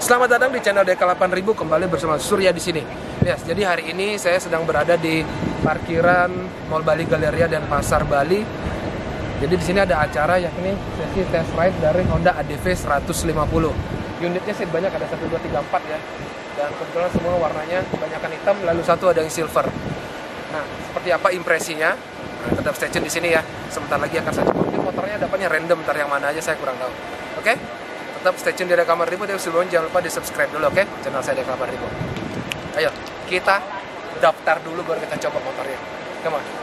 Selamat datang di channel DK8000, kembali bersama Surya di sini. Yes, jadi hari ini saya sedang berada di parkiran Mall Bali Galleria dan Pasar Bali. Jadi di sini ada acara yakni sesi test ride dari Honda ADV 150. Unitnya sih banyak, ada 1, 2, 3, 4 ya. Dan kebetulan semua warnanya kebanyakan hitam, lalu satu ada yang silver. Nah, seperti apa impresinya? Nah, tetap stay tune di sini ya. Sebentar lagi akan saya coba. Mungkin motornya dapatnya random, ntar yang mana aja saya kurang tahu. Oke? Tetap stay tune di DK8000, tapi sebelumnya jangan lupa di subscribe dulu, oke? Channel saya DK8000. Ayo, kita daftar dulu baru kita coba motornya. Come on.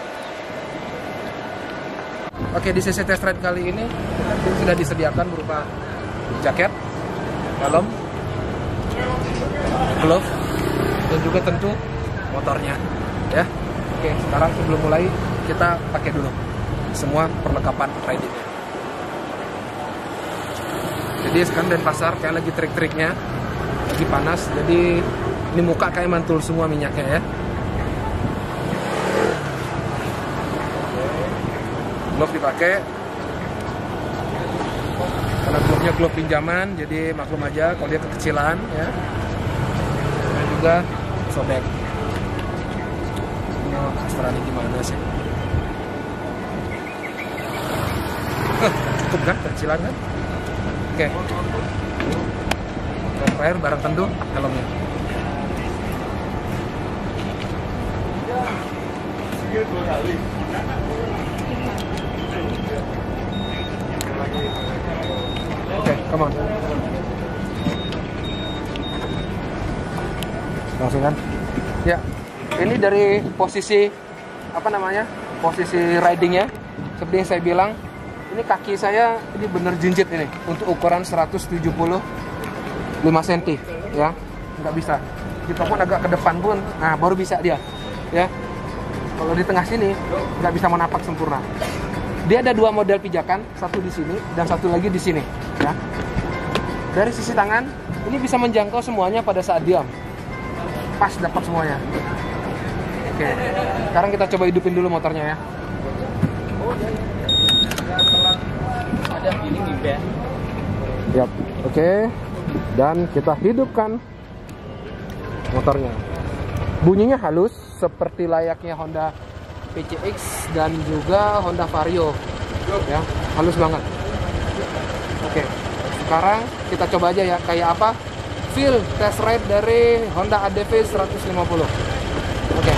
Oke, di sesi test ride kali ini sudah disediakan berupa jaket, helm, glove, dan juga tentu motornya, ya. Oke, sekarang sebelum mulai kita pakai dulu semua perlengkapan ridingnya. Jadi sekarang dan pasar kayak lagi trik-triknya, lagi panas, jadi ini muka kayak mantul semua minyaknya ya. Glove dipakai, karena glove-nya glove pinjaman, jadi maklum aja kalau dia kekecilan ya. Dan juga sobek. Ini Australia gimana sih? Cukup kan kekecilan kan? Oke. Terakhir barang tentu helmnya. Oke, come on. Langsung kan? Ya, ini dari posisi apa namanya? Posisi ridingnya. Seperti yang saya bilang, ini kaki saya ini bener jinjit ini untuk ukuran 175 cm ya, nggak bisa. Kita pun agak ke depan pun, nah baru bisa dia, ya. Kalau di tengah sini nggak bisa menapak sempurna. Dia ada dua model pijakan, satu di sini dan satu lagi di sini, ya. Dari sisi tangan ini bisa menjangkau semuanya pada saat diam, pas dapat semuanya. Oke, sekarang kita coba hidupin dulu motornya ya. Ada feeling di band. Yap, oke. Dan kita hidupkan motornya. Bunyinya halus seperti layaknya Honda PCX dan juga Honda Vario. Ya, halus banget. Oke. Sekarang kita coba aja ya kayak apa feel test ride dari Honda ADV 150. Oke.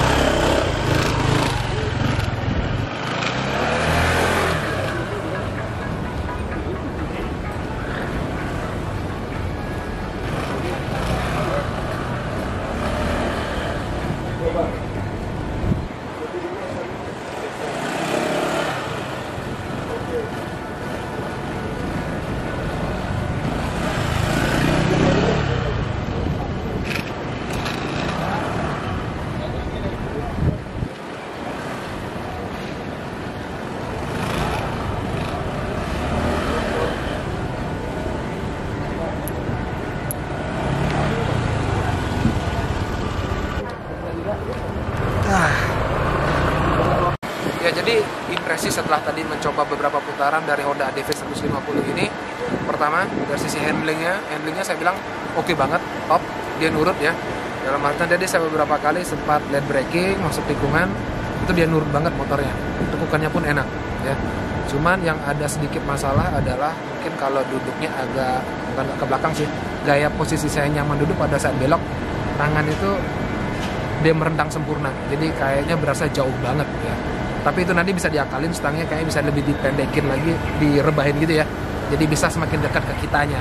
Ya, jadi impresi setelah tadi mencoba beberapa putaran dari Honda ADV 150 ini, pertama dari sisi handlingnya saya bilang oke banget, top, dia nurut ya. Dalam artian tadi saya beberapa kali sempat late braking, masuk tikungan, itu dia nurut banget motornya, tekukannya pun enak ya. Cuman yang ada sedikit masalah adalah mungkin kalau duduknya bukan ke belakang sih, gaya posisi saya nyaman duduk pada saat belok, tangan itu dia merentang sempurna, jadi kayaknya berasa jauh banget ya. Tapi itu nanti bisa diakalin, stangnya kayaknya bisa lebih dipendekin lagi, direbahin gitu ya. Jadi bisa semakin dekat ke kitanya.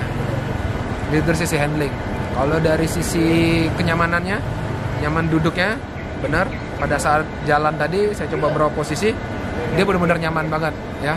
Itu dari sisi handling. Kalau dari sisi kenyamanannya, nyaman duduknya, benar. Pada saat jalan tadi saya coba beberapa posisi, dia benar-benar nyaman banget ya.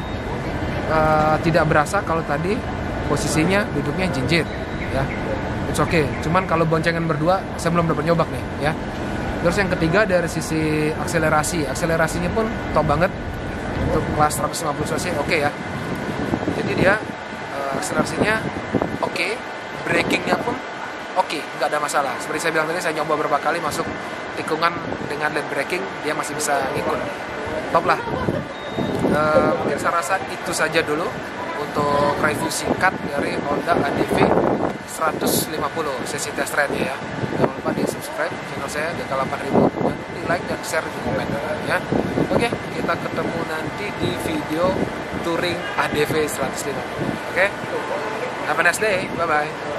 Tidak berasa kalau tadi posisinya duduknya jinjit ya. It's okay. Cuman kalau boncengan berdua, saya belum dapat nyobak nih ya. Terus yang ketiga dari sisi akselerasinya pun top banget untuk kelas 150 cc, oke ya. Jadi dia akselerasinya oke, brakingnya pun oke, nggak ada masalah. Seperti saya bilang tadi, saya nyoba beberapa kali masuk tikungan dengan late braking, dia masih bisa ngikut, top lah. Mungkin saya rasa itu saja dulu untuk review singkat dari Honda ADV 150 sesi test ride ya. Jangan lupa di subscribe channel saya DK8000, di like dan share di komen ya. Oke, kita ketemu nanti di video touring ADV 150. Oke, have a nice day, bye bye.